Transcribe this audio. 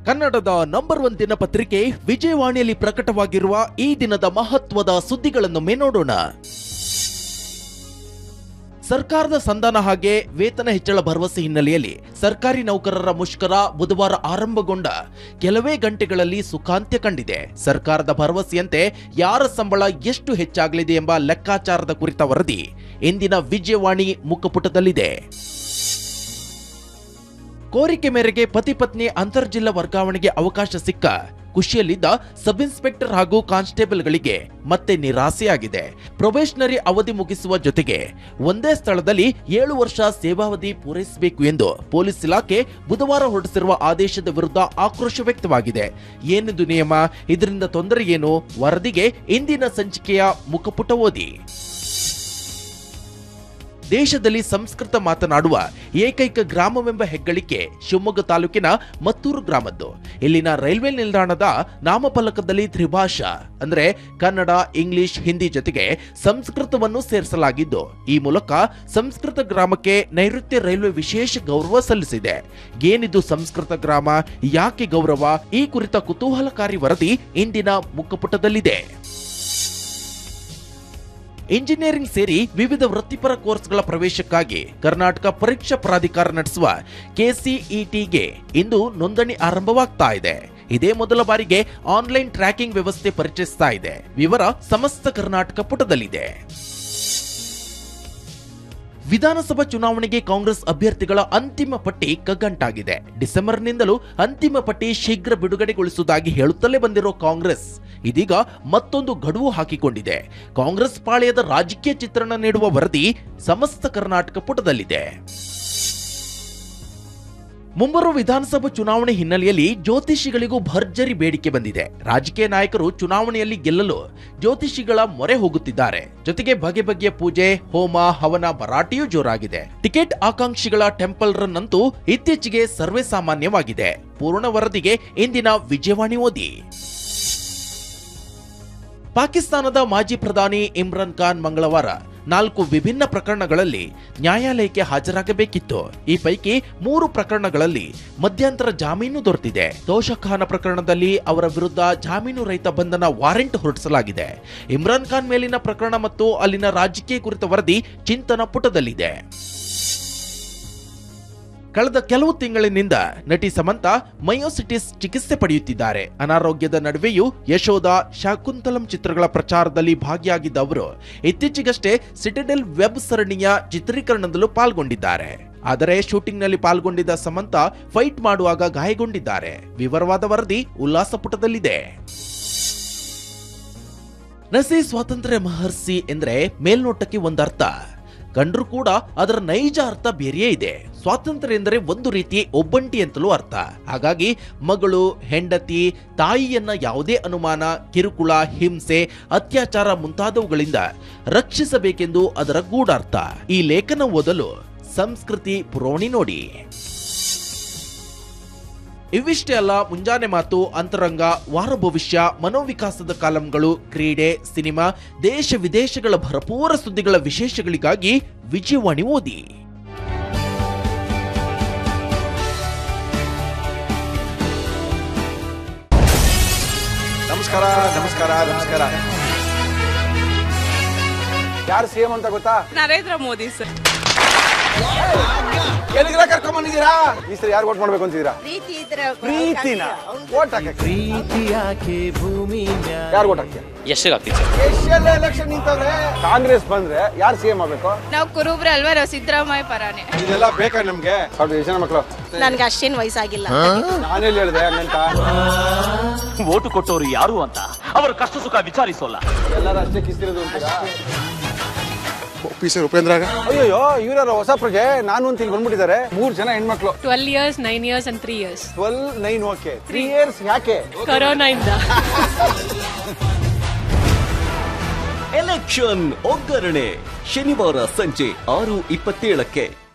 ಕನ್ನಡದ ನಂಬರ್ 1 ದಿನಪತ್ರಿಕೆ ವಿಜಯವಾಣಿಯಲ್ಲಿ ಪ್ರಕಟವಾಗಿರುವ ಈ ದಿನದ ಮಹತ್ವದ ಸುದ್ದಿಗಳನ್ನು ನೋಡೋಣ. ಸರ್ಕಾರದ ಸಂಧಾನ ಹಾಗೆ ವೇತನ ಹೆಚ್ಚಳ ಭರವಸೆ ಹಿನ್ನೆಲೆಯಲ್ಲಿ ಸರ್ಕಾರಿ ನೌಕರರ ಮುಷ್ಕರ ಬುಧವಾರ ಆರಂಭಗೊಂಡ ಕೆಲವೇ ಗಂಟೆಗಳಲ್ಲಿ ಸುಖಾಂತ್ಯ ಕಂಡಿದೆ. ಸರ್ಕಾರದ ಭರವಸೆಯಂತೆ ಯಾರ ಸಂಬಳ ಎಷ್ಟು ಹೆಚ್ಚಾಗಲಿದೆ ಎಂಬ ಲೆಕ್ಕಾಚಾರದ ಕುರಿತ ವರದಿ ಇಂದಿನ ವಿಜಯವಾಣಿ ಮುಖಪುಟದಲ್ಲಿದೆ. ಕೋರಿಕೆ ಮೇರೆಗೆ ಪತಿ ಪತ್ನಿ ಅಂತರ್ಜಿಲ್ಲಾ ವರ್ಗಾವಣೆಗೆ ಅವಕಾಶ ಸಿಕ್ಕ ಖುಷಿಯಲ್ಲಿದ್ದ ಸಬ್ ಇನ್ಸ್ಪೆಕ್ಟರ್ ಹಾಗೂ ಕಾನ್ಸ್ಟೇಬಲ್ಗಳಿಗೆ ಮತ್ತೆ ನಿರಾಸೆಯಾಗಿದೆ. ಪ್ರೊಬೇಷನರಿ ಅವಧಿ ಮುಗಿಸುವ ಜೊತೆಗೆ ಒಂದೇ ಸ್ಥಳದಲ್ಲಿ 7 ವರ್ಷ ಸೇವಾವಧಿ ಪೂರೈಸಬೇಕು ಎಂದು ಪೊಲೀಸ್ ಇಲಾಖೆ ಬುಧವಾರ ಹೊರಡಿಸಿರುವ ಆದೇಶದ ವಿರುದ್ಧ ಆಕ್ರೋಶ ವ್ಯಕ್ತವಾಗಿದೆ. ಏನಿದು ನಿಯಮ? ಇದರಿಂದ ತೊಂದರೆ ಏನು? ವರದಿಗೆ ಇಂದಿನ ಸಂಚಿಕೆಯ ಮುಖಪುಟ ಓದಿ. ದೇಶದಲ್ಲಿ ಸಂಸ್ಕೃತ ಮಾತನಾಡುವ ಏಕೈಕ ಗ್ರಾಮವೆಂಬ ಹೆಗ್ಗಳಿಕೆ ಶಿವಮೊಗ್ಗ ತಾಲೂಕಿನ ಮತ್ತೂರು ಗ್ರಾಮದ್ದು. ಇಲ್ಲಿನ ರೈಲ್ವೆ ನಿಲ್ದಾಣದ ನಾಮಫಲಕದಲ್ಲಿ ತ್ರಿಭಾಷಾ ಅಂದ್ರೆ ಕನ್ನಡ, ಇಂಗ್ಲಿಷ್, ಹಿಂದಿ ಜೊತೆಗೆ ಸಂಸ್ಕೃತವನ್ನು ಸೇರಿಸಲಾಗಿದ್ದು, ಈ ಮೂಲಕ ಸಂಸ್ಕೃತ ಗ್ರಾಮಕ್ಕೆ ನೈಋತ್ಯ ರೈಲ್ವೆ ವಿಶೇಷ ಗೌರವ ಸಲ್ಲಿಸಿದೆ. ಏನಿದು ಸಂಸ್ಕೃತ ಗ್ರಾಮ? ಯಾಕೆ ಗೌರವ? ಈ ಕುರಿತ ಕುತೂಹಲಕಾರಿ ವರದಿ ಇಂದಿನ ಮುಖಪುಟದಲ್ಲಿದೆ. ಇಂಜಿನಿಯರಿಂಗ್ ಸೇರಿ ವಿವಿಧ ವೃತ್ತಿಪರ ಕೋರ್ಸ್ಗಳ ಪ್ರವೇಶಕ್ಕಾಗಿ ಕರ್ನಾಟಕ ಪರೀಕ್ಷಾ ಪ್ರಾಧಿಕಾರ ನಡೆಸುವ ಕೆಸಿಇಟಿಗೆ ಇಂದು ನೋಂದಣಿ ಆರಂಭವಾಗ್ತಾ ಇದೆ. ಇದೇ ಮೊದಲ ಬಾರಿಗೆ ಆನ್ಲೈನ್ ಟ್ರ್ಯಾಕಿಂಗ್ ವ್ಯವಸ್ಥೆ ಪರಿಚಯಿಸ್ತಾ ಇದೆ. ವಿವರ ಸಮಸ್ತ ಕರ್ನಾಟಕ ಪುಟದಲ್ಲಿದೆ. ವಿಧಾನಸಭಾ ಚುನಾವಣೆಗೆ ಕಾಂಗ್ರೆಸ್ ಅಭ್ಯರ್ಥಿಗಳ ಅಂತಿಮ ಪಟ್ಟಿ ಕಗ್ಗಂಟಾಗಿದೆ. ಡಿಸೆಂಬರ್ನಿಂದಲೂ ಅಂತಿಮ ಪಟ್ಟಿ ಶೀಘ್ರ ಬಿಡುಗಡೆಗೊಳಿಸುವುದಾಗಿ ಹೇಳುತ್ತಲೇ ಬಂದಿರೋ ಕಾಂಗ್ರೆಸ್ ಇದೀಗ ಮತ್ತೊಂದು ಗಡುವು ಹಾಕಿಕೊಂಡಿದೆ. ಕಾಂಗ್ರೆಸ್ ಪಾಳೆಯದ ರಾಜಕೀಯ ಚಿತ್ರಣ ನೀಡುವ ವರದಿ ಸಮಸ್ತ ಕರ್ನಾಟಕ ಪುಟದಲ್ಲಿದೆ. ಮುಂಬರುವ ವಿಧಾನಸಭಾ ಚುನಾವಣೆ ಹಿನ್ನೆಲೆಯಲ್ಲಿ ಜ್ಯೋತಿಷಿಗಳಿಗೂ ಭರ್ಜರಿ ಬೇಡಿಕೆ ಬಂದಿದೆ. ರಾಜಕೀಯ ನಾಯಕರು ಚುನಾವಣೆಯಲ್ಲಿ ಗೆಲ್ಲಲು ಜ್ಯೋತಿಷಿಗಳ ಮೊರೆ ಹೋಗುತ್ತಿದ್ದಾರೆ. ಜೊತೆಗೆ ಬಗೆ ಬಗೆಯ ಪೂಜೆ, ಹೋಮ, ಹವನ ಭರಾಟೆಯೂ ಜೋರಾಗಿದೆ. ಟಿಕೆಟ್ ಆಕಾಂಕ್ಷಿಗಳ ಟೆಂಪಲ್ ರನ್ ಅಂತೂ ಇತ್ತೀಚೆಗೆ ಸರ್ವೇ ಸಾಮಾನ್ಯವಾಗಿದೆ. ಪೂರ್ಣ ವರದಿಗೆ ಇಂದಿನ ವಿಜಯವಾಣಿ ಓದಿ. ಪಾಕಿಸ್ತಾನದ ಮಾಜಿ ಪ್ರಧಾನಿ ಇಮ್ರಾನ್ ಖಾನ್ ಮಂಗಳವಾರ 4 ವಿಭಿನ್ನ ಪ್ರಕರಣಗಳಲ್ಲಿ ನ್ಯಾಯಾಲಯಕ್ಕೆ ಹಾಜರಾಗಬೇಕಿತ್ತು. ಈ ಪೈಕಿ 3 ಪ್ರಕರಣಗಳಲ್ಲಿ ಮಧ್ಯಂತರ ಜಾಮೀನು ದೊರೆತಿದೆ. ತೋಷಖಾನ ಪ್ರಕರಣದಲ್ಲಿ ಅವರ ವಿರುದ್ಧ ಜಾಮೀನು ರಹಿತ ಬಂಧನ ವಾರೆಂಟ್ ಹೊರಡಿಸಲಾಗಿದೆ. ಇಮ್ರಾನ್ ಖಾನ್ ಮೇಲಿನ ಪ್ರಕರಣ ಮತ್ತು ಅಲ್ಲಿನ ರಾಜಕೀಯ ಕುರಿತ ವರದಿ ಚಿಂತನ ಪುಟದಲ್ಲಿದೆ. ಕಳೆದ ಕೆಲವು ತಿಂಗಳಿನಿಂದ ನಟಿ ಸಮಂತಾ ಮಯೋಸಿಟಿಸ್ ಚಿಕಿತ್ಸೆ ಪಡೆಯುತ್ತಿದ್ದಾರೆ. ಅನಾರೋಗ್ಯದ ನಡುವೆಯೂ ಯಶೋಧ, ಶಾಕುಂತಲಂ ಚಿತ್ರಗಳ ಪ್ರಚಾರದಲ್ಲಿ ಭಾಗಿಯಾಗಿದ್ದ ಅವರು ಇತ್ತೀಚೆಗಷ್ಟೇ ಸಿಟಡೆಲ್ ವೆಬ್ ಸರಣಿಯ ಚಿತ್ರೀಕರಣದಲ್ಲೂ ಪಾಲ್ಗೊಂಡಿದ್ದಾರೆ. ಆದರೆ ಶೂಟಿಂಗ್ನಲ್ಲಿ ಪಾಲ್ಗೊಂಡಿದ್ದ ಸಮಂತಾ ಫೈಟ್ ಮಾಡುವಾಗ ಗಾಯಗೊಂಡಿದ್ದಾರೆ. ವಿವರವಾದ ವರದಿ ಉಲ್ಲಾಸ ಪುಟದಲ್ಲಿದೆ. ನಸಿ ಸ್ವಾತಂತ್ರ್ಯ ಮಹರ್ಷಿ ಎಂದ್ರೆ ಮೇಲ್ನೋಟಕ್ಕೆ ಒಂದರ್ಥ ಕಂಡ್ರೂ ಕೂಡ ಅದರ ನೈಜ ಅರ್ಥ ಬೇರೆಯೇ ಇದೆ. ಸ್ವಾತಂತ್ರ್ಯ ಎಂದರೆ ಒಂದು ರೀತಿ ಒಬ್ಬಂಟಿ ಅಂತಲೂ ಅರ್ಥ. ಹಾಗಾಗಿ ಮಗಳು, ಹೆಂಡತಿ, ತಾಯಿಯನ್ನ ಯಾವುದೇ ಅನುಮಾನ, ಕಿರುಕುಳ, ಹಿಂಸೆ, ಅತ್ಯಾಚಾರ ಮುಂತಾದವುಗಳಿಂದ ರಕ್ಷಿಸಬೇಕೆಂದು ಅದರ ಗೂಢಾರ್ಥ. ಈ ಲೇಖನ ಓದಲು ಸಂಸ್ಕೃತಿ ಪುರವಣಿ ನೋಡಿ. ಇವಿಷ್ಟೇ ಅಲ್ಲ, ಮುಂಜಾನೆ ಮಾತು, ಅಂತರಂಗ, ವಾರ ಭವಿಷ್ಯ, ಮನೋವಿಕಾಸದ ಕಾಲಂಗಳು, ಕ್ರೀಡೆ, ಸಿನಿಮಾ, ದೇಶ ವಿದೇಶಗಳ ಭರಪೂರ ಸುದ್ದಿಗಳ ವಿಶೇಷಗಳಿಗಾಗಿ ವಿಜಯವಾಣಿ ಓದಿ. ನಮಸ್ಕಾರ ನಮಸ್ಕಾರ ನಮಸ್ಕಾರ. ಯಾರು ಸಿಎಂ ಅಂತ ಗೊತ್ತಾ? ನರೇಂದ್ರ ಮೋದಿ ಸರ್. ಎಲ್ಲಿಗೆ ಕರ್ಕೊಂಡ್ ಬಂದಿದ್ದೀರಾ? ಈ ಸರಿ ಯಾರು ವೋಟ್ ಮಾಡ್ಬೇಕು ಅಂತಿದ್ದೀರಾ? ಪ್ರೀತಿನ ವೋಟ್ ಹಾಕಿ. ಯಾರು ವೋಟ್ ಹಾಕ್ತೀರಾ? ಎಷ್ಟೆಲ್ಲ ಎಲೆಕ್ಷನ್ ನಿಂತವ್ರೆ. ಕಾಂಗ್ರೆಸ್ ಬಂದ್ರೆ ಯಾರು ಸಿಎಂ ಆಗ್ಬೇಕು? ನಾವು ಕುರುಬ್ರೆ ಅಲ್ವಾ, ನಾವು ಸಿದ್ದರಾಮಯ್ಯ ಪರಾನೆ. ಇದೆಲ್ಲ ಬೇಕಾ ನಮ್ಗೆ? ಎಷ್ಟು ಜನ ಮಕ್ಕಳು? ನನ್ಗೆ ಅಷ್ಟೇನು ವಯಸ್ಸಾಗಿಲ್ಲ. ನಾನೆಲ್ಲಿ ಹೇಳಿದೆ ಹಂಗಂತ? ಓಟು ಕೊಟ್ಟವರು ಯಾರು ಅಂತ ಅವರ ಕಷ್ಟ ಸುಖ ವಿಚಾರಿಸೋಲ್ಲ. ಎಲ್ಲರೂ ಅಷ್ಟೇ ಕಿಸ್ತಿರೋದು ಅಂತೀರಾ? ಉಪೇಂದ್ರ ಅಯ್ಯೋ, ಇವರ ಹೊಸ ಪ್ರಜೆ. ನಾನು ಅಂತ ಇಲ್ಲಿ ಬಂದ್ಬಿಟ್ಟಿದ್ದಾರೆ. 3 ಜನ ಹೆಣ್ಮಕ್ಳು. 12 years, 9 years and 3 years. 12, 9 okay. 3 years ಯಾಕೆ? ಕೊರೋನಾ ಇಂದ. ಎಲೆಕ್ಷನ್ ಒಗ್ಗರಣೆ ಶನಿವಾರ ಸಂಜೆ 6:27ಕ್ಕೆ.